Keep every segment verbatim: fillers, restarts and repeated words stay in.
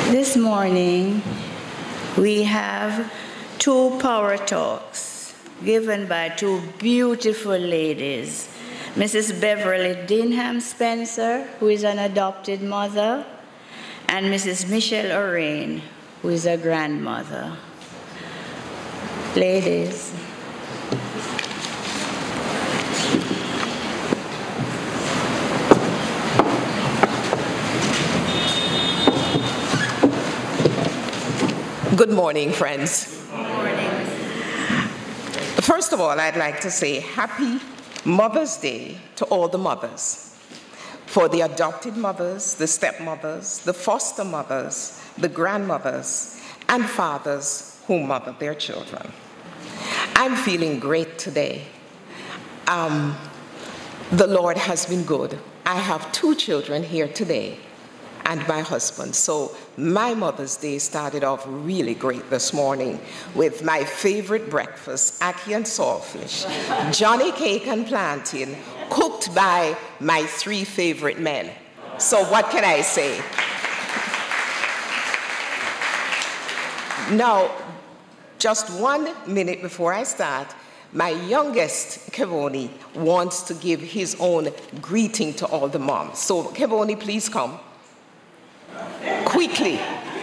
This morning, we have two power talks given by two beautiful ladies, Missus Beverly Dinham Spencer, who is an adopted mother, and Missus Michelle Orane, who is a grandmother. Ladies. Good morning, friends. Good morning. First of all, I'd like to say happy Mother's Day to all the mothers. For the adopted mothers, the stepmothers, the foster mothers, the grandmothers, and fathers who mother their children. I'm feeling great today. Um, the Lord has been good. I have two children here today and my husband. So my Mother's Day started off really great this morning with my favorite breakfast, ackee and saltfish, Johnny cake and plantain, cooked by my three favorite men. So what can I say? Now, just one minute before I start, my youngest, Kevoni, wants to give his own greeting to all the moms. So Kevoni, please come. Quickly.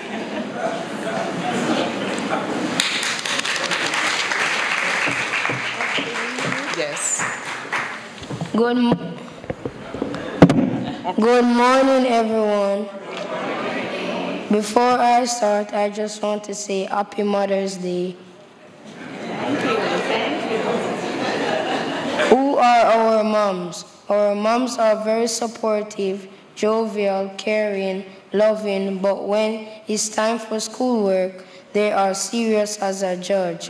Yes. Good, Good morning, everyone. Before I start, I just want to say Happy Mother's Day. Thank you. Thank you. Who are our moms? Our moms are very supportive, jovial, caring, loving, but when it's time for schoolwork, they are serious as a judge.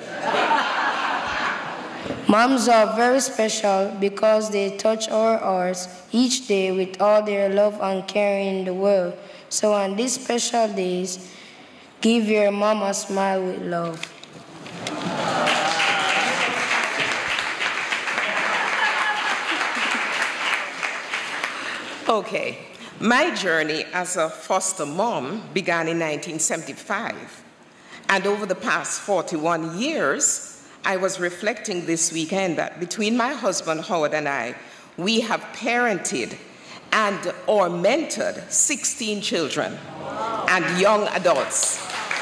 Moms are very special because they touch our hearts each day with all their love and care in the world. So on these special days, give your mom a smile with love. Okay. My journey as a foster mom began in nineteen seventy-five, and over the past forty-one years, I was reflecting this weekend that between my husband Howard and I, we have parented and or mentored sixteen children and young adults,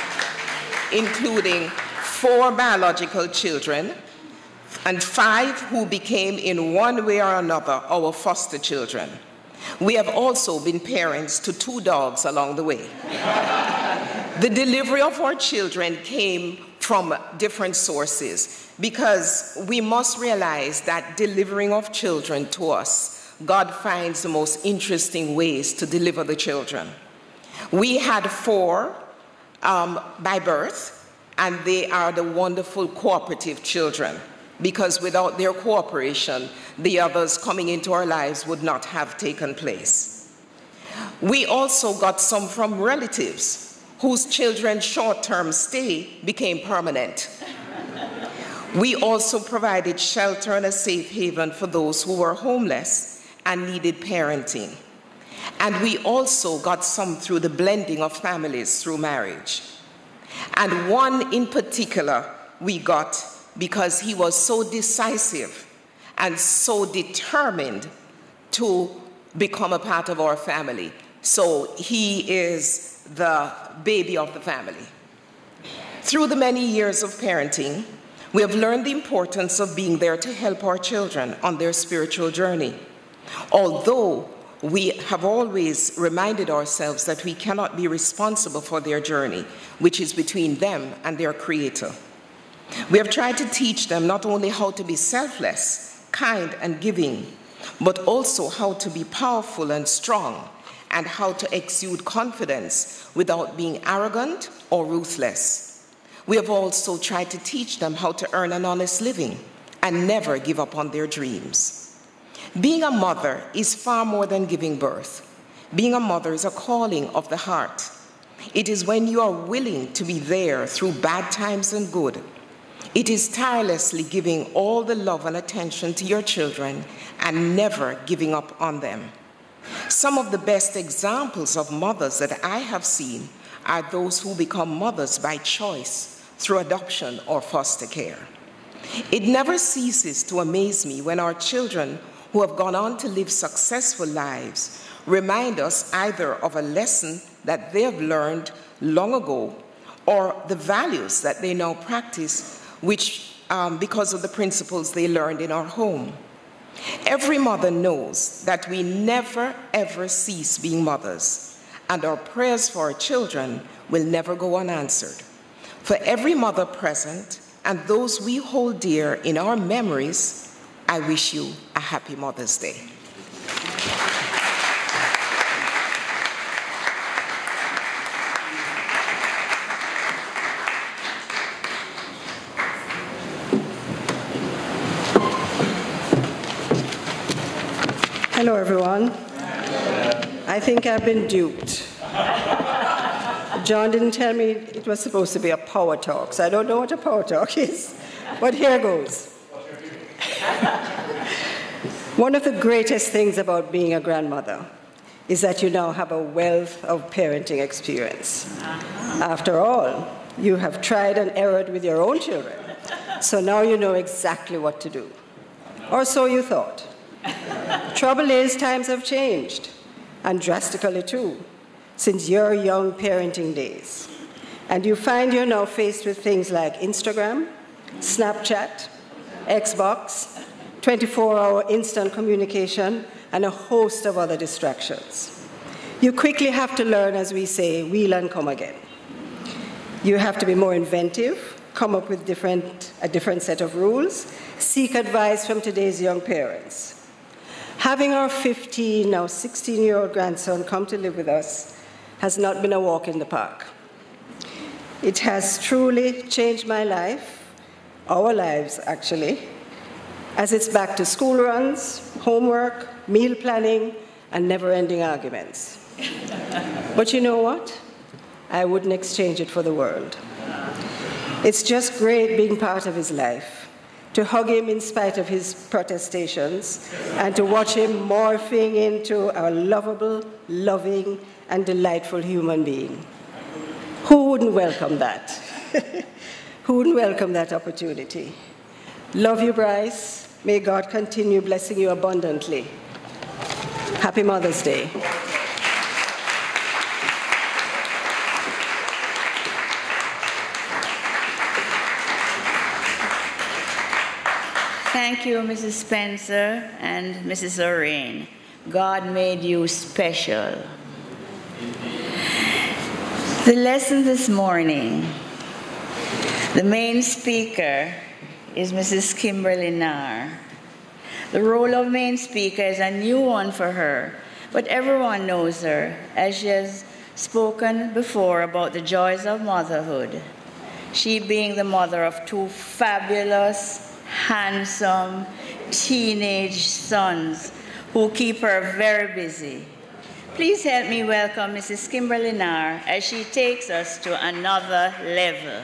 including four biological children and five who became in one way or another our foster children. We have also been parents to two dogs along the way. The delivery of our children came from different sources because we must realize that delivering of children to us, God finds the most interesting ways to deliver the children. We had four um, by birth, and they are the wonderful cooperative children, because without their cooperation, the others coming into our lives would not have taken place. We also got some from relatives whose children's short-term stay became permanent. We also provided shelter and a safe haven for those who were homeless and needed parenting. And we also got some through the blending of families through marriage. And one in particular we got because he was so decisive and so determined to become a part of our family. So he is the baby of the family. Through the many years of parenting, we have learned the importance of being there to help our children on their spiritual journey. Although we have always reminded ourselves that we cannot be responsible for their journey, which is between them and their Creator. We have tried to teach them not only how to be selfless, kind, and giving, but also how to be powerful and strong, and how to exude confidence without being arrogant or ruthless. We have also tried to teach them how to earn an honest living and never give up on their dreams. Being a mother is far more than giving birth. Being a mother is a calling of the heart. It is when you are willing to be there through bad times and good. It is tirelessly giving all the love and attention to your children and never giving up on them. Some of the best examples of mothers that I have seen are those who become mothers by choice through adoption or foster care. It never ceases to amaze me when our children who have gone on to live successful lives remind us either of a lesson that they have learned long ago or the values that they now practice, which um, because of the principles they learned in our home. Every mother knows that we never, ever cease being mothers, and our prayers for our children will never go unanswered. For every mother present and those we hold dear in our memories, I wish you a happy Mother's Day. Hello, everyone. I think I've been duped. John didn't tell me it was supposed to be a power talk, so I don't know what a power talk is, but here goes. One of the greatest things about being a grandmother is that you now have a wealth of parenting experience. After all, you have tried and errored with your own children, so now you know exactly what to do. Or so you thought. Trouble is, times have changed, and drastically too, since your young parenting days. And you find you're now faced with things like Instagram, Snapchat, Xbox, twenty-four hour instant communication, and a host of other distractions. You quickly have to learn, as we say, wheel and come again. You have to be more inventive, come up with different, a different set of rules, seek advice from today's young parents. Having our fifteen, now sixteen-year-old grandson come to live with us has not been a walk in the park. It has truly changed my life, our lives actually, as it's back to school runs, homework, meal planning, and never-ending arguments. But you know what? I wouldn't exchange it for the world. It's just great being part of his life, to hug him in spite of his protestations, and to watch him morphing into a lovable, loving, and delightful human being. Who wouldn't welcome that? Who wouldn't welcome that opportunity? Love you, Bryce. May God continue blessing you abundantly. Happy Mother's Day. Thank you, Missus Spencer and Missus Orane. God made you special. The lesson this morning, the main speaker is Missus Kimberley Naar. The role of main speaker is a new one for her, but everyone knows her, as she has spoken before about the joys of motherhood. She being the mother of two fabulous, handsome teenage sons who keep her very busy. Please help me welcome Missus Kimberley Naar as she takes us to another level.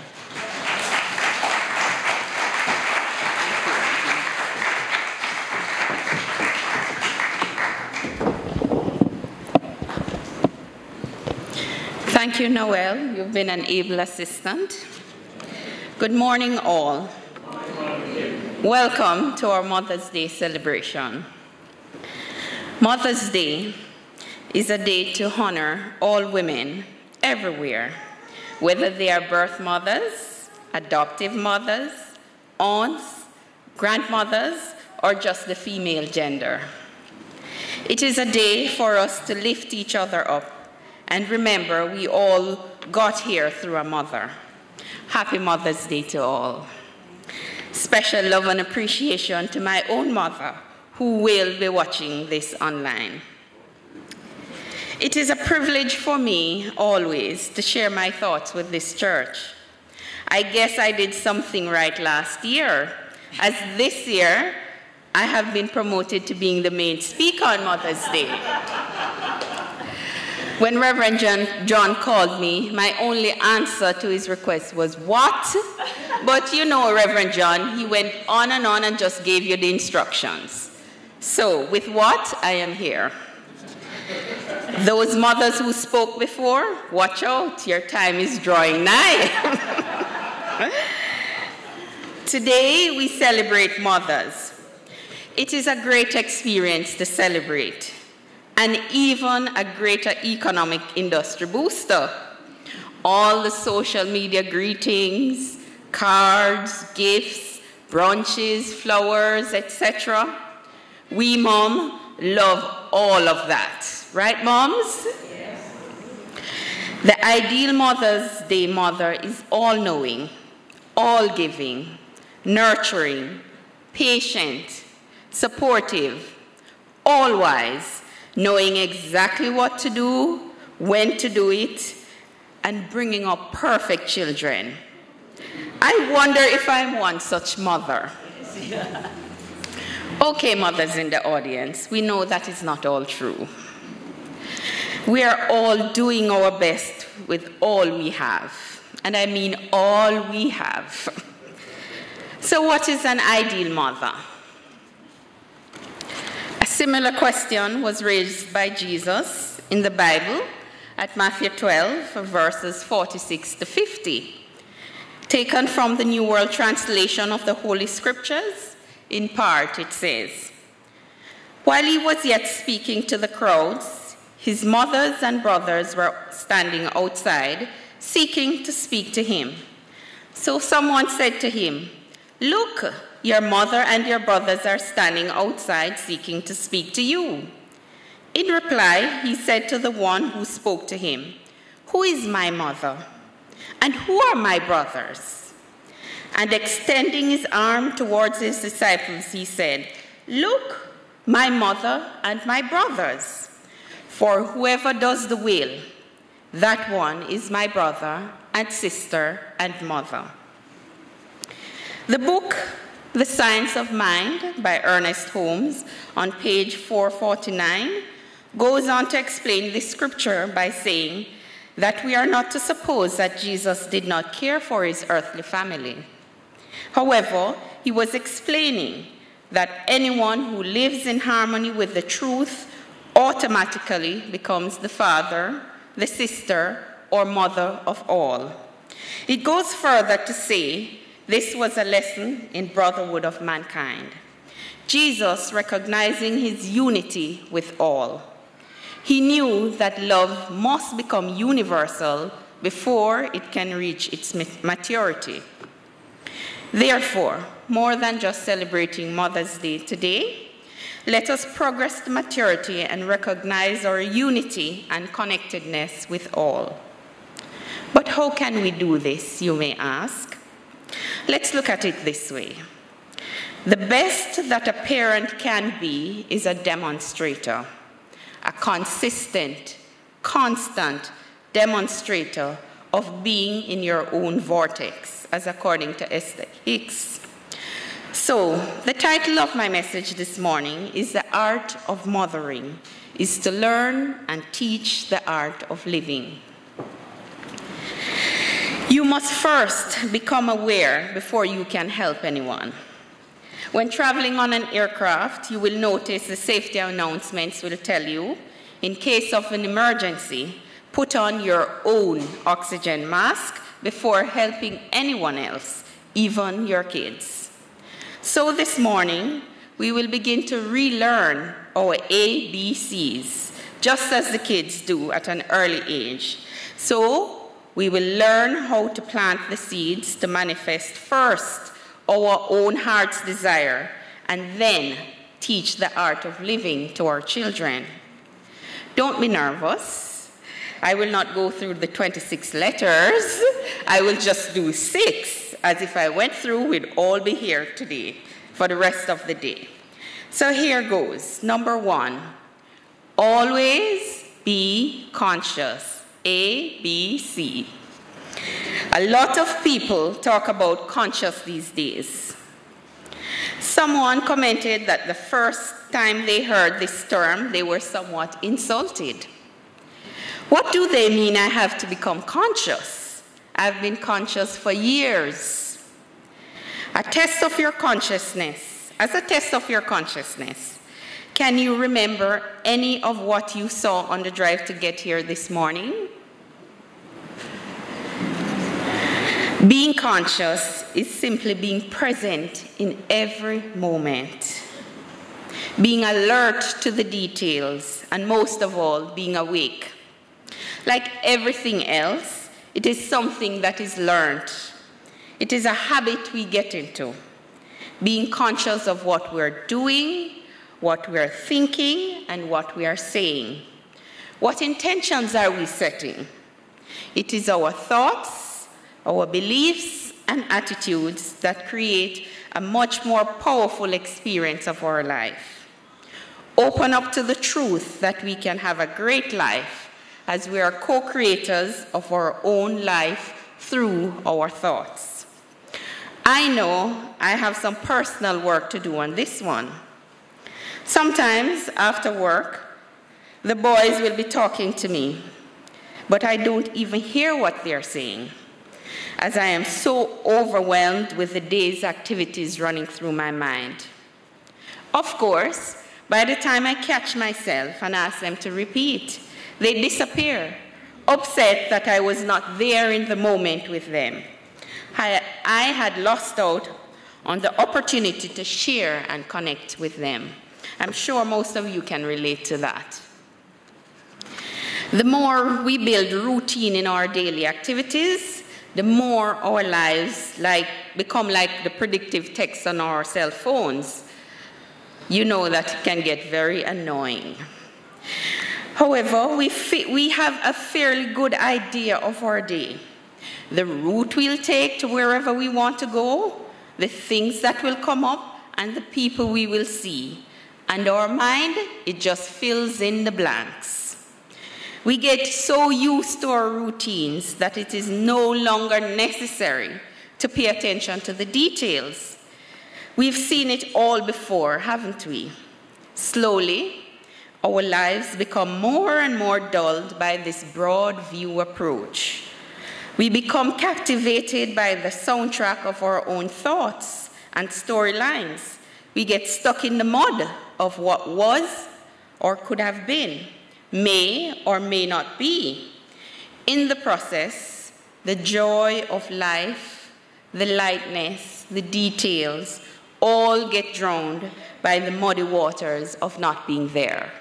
Thank you, Noel. You've been an able assistant. Good morning, all. Welcome to our Mother's Day celebration. Mother's Day is a day to honor all women everywhere, whether they are birth mothers, adoptive mothers, aunts, grandmothers, or just the female gender. It is a day for us to lift each other up and remember we all got here through a mother. Happy Mother's Day to all. Special love and appreciation to my own mother, who will be watching this online. It is a privilege for me always to share my thoughts with this church. I guess I did something right last year, as this year I have been promoted to being the main speaker on Mother's Day. When Reverend John, John called me, my only answer to his request was, "What?" But you know, Reverend John, he went on and on and just gave you the instructions. So, with what? I am here. Those mothers who spoke before, watch out, your time is drawing nigh. Today, we celebrate mothers. It is a great experience to celebrate, and even a greater economic industry booster. All the social media greetings, cards, gifts, brunches, flowers, et cetera. We, Mom, love all of that. Right, moms? Yes. The ideal Mother's Day mother is all-knowing, all-giving, nurturing, patient, supportive, all-wise, knowing exactly what to do, when to do it, and bringing up perfect children. I wonder if I'm one such mother. Okay, mothers in the audience, we know that is not all true. We are all doing our best with all we have, and I mean all we have. So what is an ideal mother? A similar question was raised by Jesus in the Bible at Matthew twelve, verses forty-six to fifty. Taken from the New World Translation of the Holy Scriptures, in part it says, "While he was yet speaking to the crowds, his mothers and brothers were standing outside, seeking to speak to him. So someone said to him, 'Look, your mother and your brothers are standing outside, seeking to speak to you.' In reply, he said to the one who spoke to him, 'Who is my mother? And who are my brothers?' And extending his arm towards his disciples, he said, 'Look, my mother and my brothers. For whoever does the will, that one is my brother and sister and mother.'" The book, The Science of Mind by Ernest Holmes, on page four forty-nine, goes on to explain this scripture by saying that we are not to suppose that Jesus did not care for his earthly family. However, he was explaining that anyone who lives in harmony with the truth automatically becomes the father, the sister, or mother of all. It goes further to say this was a lesson in brotherhood of mankind. Jesus recognizing his unity with all. He knew that love must become universal before it can reach its maturity. Therefore, more than just celebrating Mother's Day today, let us progress to maturity and recognize our unity and connectedness with all. But how can we do this, you may ask? Let's look at it this way. The best that a parent can be is a demonstrator, a consistent, constant demonstrator of being in your own vortex, as according to Esther Hicks. So, the title of my message this morning is The Art of Mothering, is to learn and teach the art of living. You must first become aware before you can help anyone. When traveling on an aircraft, you will notice the safety announcements will tell you, in case of an emergency, put on your own oxygen mask before helping anyone else, even your kids. So this morning, we will begin to relearn our A B Cs, just as the kids do at an early age. So we will learn how to plant the seeds to manifest first our own heart's desire, and then teach the art of living to our children. Don't be nervous. I will not go through the twenty-six letters. I will just do six, as if I went through, we'd all be here today for the rest of the day. So here goes. Number one, always be conscious. A, B, C. A lot of people talk about conscious these days. Someone commented that the first time they heard this term, they were somewhat insulted. What do they mean I have to become conscious? I've been conscious for years. A test of your consciousness, as a test of your consciousness, Can you remember any of what you saw on the drive to get here this morning? Being conscious is simply being present in every moment, being alert to the details, and most of all, being awake. Like everything else, it is something that is learned. It is a habit we get into, being conscious of what we're doing, what we're thinking, and what we are saying. What intentions are we setting? It is our thoughts, our beliefs and attitudes that create a much more powerful experience of our life. Open up to the truth that we can have a great life as we are co-creators of our own life through our thoughts. I know I have some personal work to do on this one. Sometimes after work, the boys will be talking to me, but I don't even hear what they're saying, as I am so overwhelmed with the day's activities running through my mind. Of course, by the time I catch myself and ask them to repeat, they disappear, upset that I was not there in the moment with them. I, I had lost out on the opportunity to share and connect with them. I'm sure most of you can relate to that. The more we build routine in our daily activities, the more our lives like, become like the predictive text on our cell phones. You know that it can get very annoying. However, we, we have a fairly good idea of our day, the route we'll take to wherever we want to go, the things that will come up, and the people we will see. And our mind, it just fills in the blanks. We get so used to our routines that it is no longer necessary to pay attention to the details. We've seen it all before, haven't we? Slowly, our lives become more and more dulled by this broad view approach. We become captivated by the soundtrack of our own thoughts and storylines. We get stuck in the mud of what was or could have been, may or may not be. In the process, the joy of life, the lightness, the details, all get drowned by the muddy waters of not being there.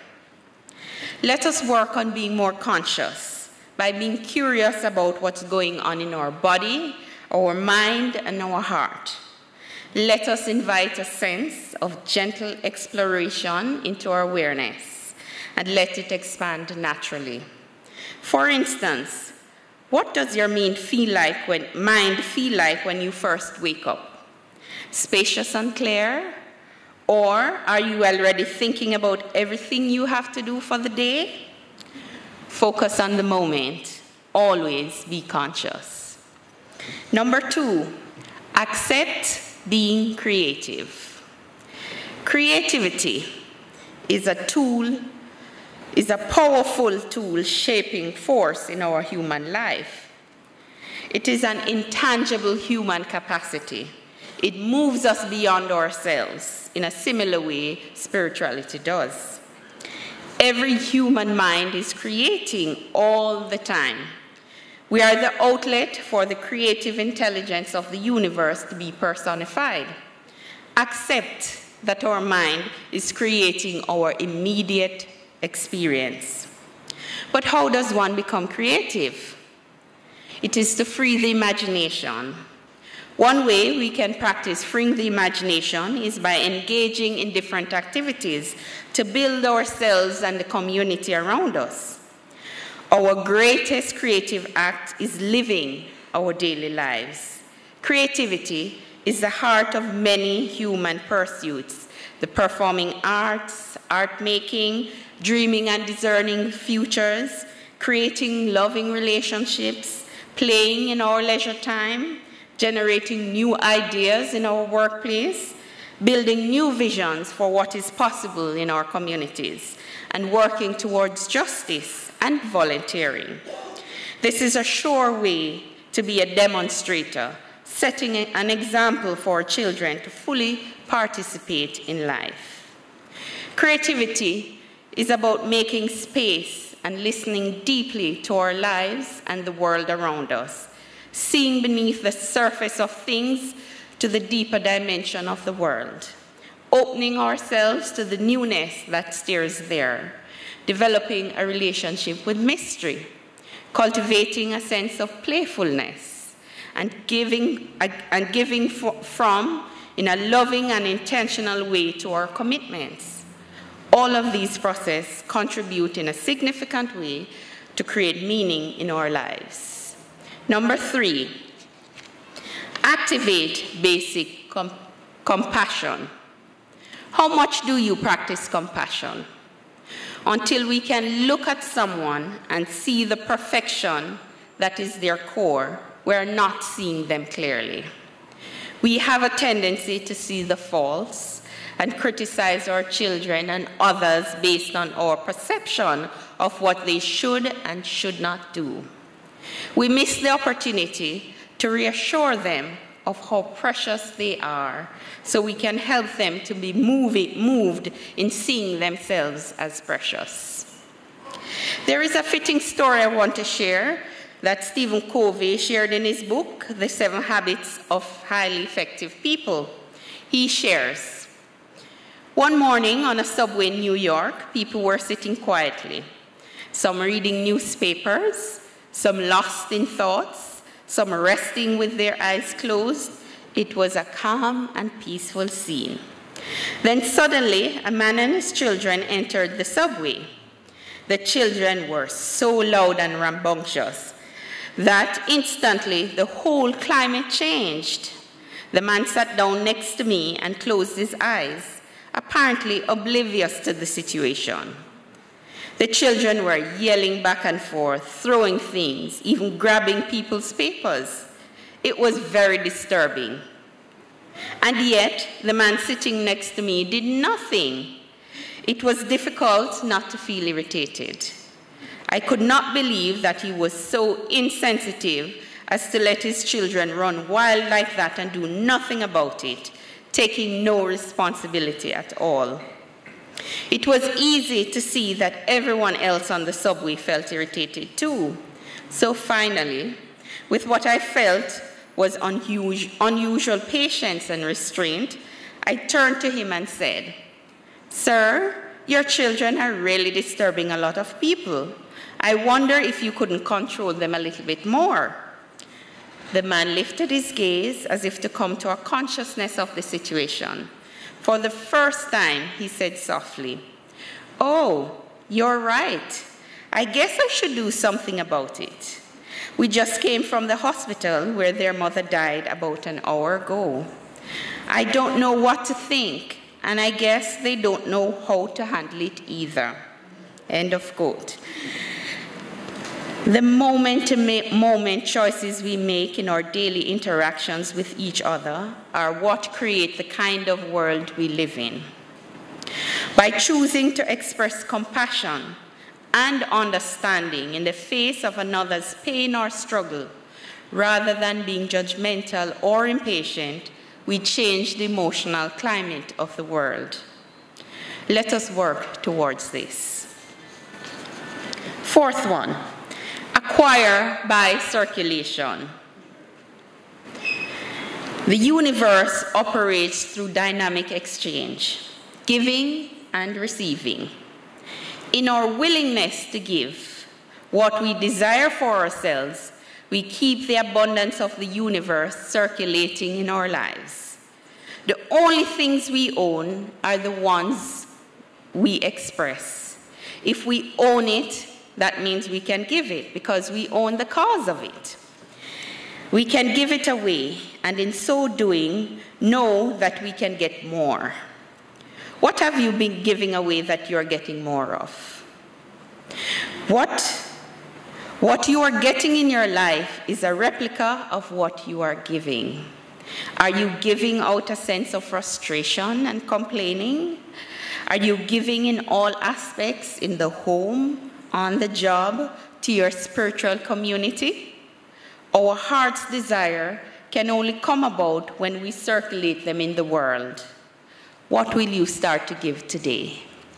Let us work on being more conscious by being curious about what's going on in our body, our mind, and our heart. Let us invite a sense of gentle exploration into our awareness and let it expand naturally. For instance, what does your mind feel like when, mind feel like when you first wake up? Spacious and clear? Or are you already thinking about everything you have to do for the day? Focus on the moment. Always be conscious. Number two, accept being creative. Creativity is a tool, is a powerful tool shaping force in our human life. It is an intangible human capacity. It moves us beyond ourselves in a similar way spirituality does. Every human mind is creating all the time. We are the outlet for the creative intelligence of the universe to be personified. Accept that our mind is creating our immediate experience. But how does one become creative? It is to free the imagination. One way we can practice freeing the imagination is by engaging in different activities to build ourselves and the community around us. Our greatest creative act is living our daily lives. Creativity is the heart of many human pursuits: the performing arts, art making, dreaming and discerning futures, creating loving relationships, playing in our leisure time, generating new ideas in our workplace, building new visions for what is possible in our communities, and working towards justice and volunteering. This is a sure way to be a demonstrator, setting an example for children to fully participate in life. Creativity is about making space and listening deeply to our lives and the world around us, seeing beneath the surface of things to the deeper dimension of the world, opening ourselves to the newness that stirs there, developing a relationship with mystery, cultivating a sense of playfulness, and giving, and giving from in a loving and intentional way to our commitments. All of these processes contribute in a significant way to create meaning in our lives. Number three, activate basic com compassion. How much do you practice compassion? Until we can look at someone and see the perfection that is their core, we're not seeing them clearly. We have a tendency to see the faults and criticize our children and others based on our perception of what they should and should not do. We miss the opportunity to reassure them of how precious they are, so we can help them to be moved in seeing themselves as precious. There is a fitting story I want to share that Stephen Covey shared in his book, The Seven Habits of Highly Effective People. He shares, one morning on a subway in New York, people were sitting quietly, some reading newspapers, some lost in thoughts, some resting with their eyes closed. It was a calm and peaceful scene. Then suddenly, a man and his children entered the subway. The children were so loud and rambunctious that instantly the whole climate changed. The man sat down next to me and closed his eyes, apparently oblivious to the situation. The children were yelling back and forth, throwing things, even grabbing people's papers. It was very disturbing. And yet, the man sitting next to me did nothing. It was difficult not to feel irritated. I could not believe that he was so insensitive as to let his children run wild like that and do nothing about it, taking no responsibility at all. It was easy to see that everyone else on the subway felt irritated too. So finally, with what I felt was unusual, unusual patience and restraint, I turned to him and said, "Sir, your children are really disturbing a lot of people. I wonder if you couldn't control them a little bit more." The man lifted his gaze as if to come to a consciousness of the situation. For the first time, he said softly, "Oh, you're right. I guess I should do something about it. We just came from the hospital where their mother died about an hour ago. I don't know what to think, and I guess they don't know how to handle it either." End of quote. The moment-to-moment choices we make in our daily interactions with each other are what create the kind of world we live in. By choosing to express compassion and understanding in the face of another's pain or struggle, rather than being judgmental or impatient, we change the emotional climate of the world. Let us work towards this. Fourth one. Acquire by circulation. The universe operates through dynamic exchange, giving and receiving. In our willingness to give what we desire for ourselves, we keep the abundance of the universe circulating in our lives. The only things we own are the ones we express. If we own it, that means we can give it because we own the cause of it. We can give it away, and in so doing, know that we can get more. What have you been giving away that you're getting more of? What, what you are getting in your life is a replica of what you are giving. Are you giving out a sense of frustration and complaining? Are you giving in all aspects, in the home, on the job, to your spiritual community? Our heart's desire can only come about when we circulate them in the world. What will you start to give today?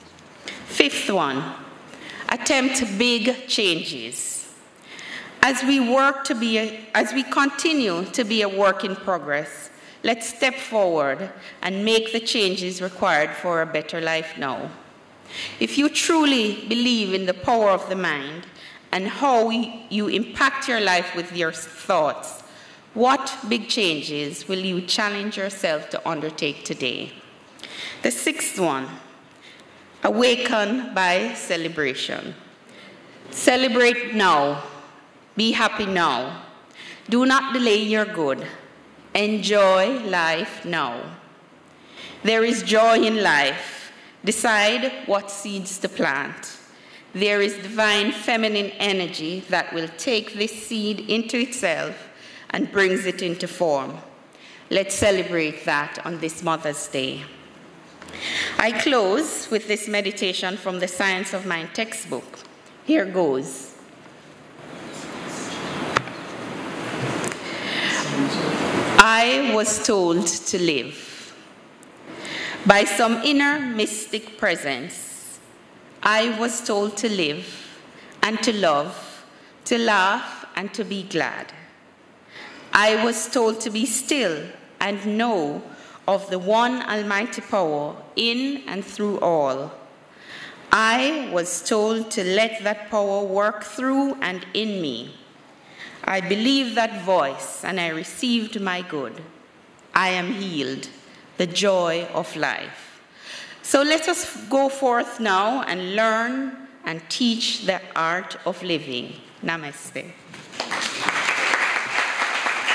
Fifth one, attempt big changes. As we work to be, a, as we continue to be a work in progress, let's step forward and make the changes required for a better life now. If you truly believe in the power of the mind and how you impact your life with your thoughts, what big changes will you challenge yourself to undertake today? The sixth one, awaken by celebration. Celebrate now. Be happy now. Do not delay your good. Enjoy life now. There is joy in life. Decide what seeds to plant. There is divine feminine energy that will take this seed into itself and brings it into form. Let's celebrate that on this Mother's Day. I close with this meditation from the Science of Mind textbook. Here goes. I was told to live. By some inner mystic presence, I was told to live and to love, to laugh and to be glad. I was told to be still and know of the one almighty power in and through all. I was told to let that power work through and in me. I believed that voice and I received my good. I am healed, the joy of life. So let us go forth now and learn and teach the art of living. Namaste.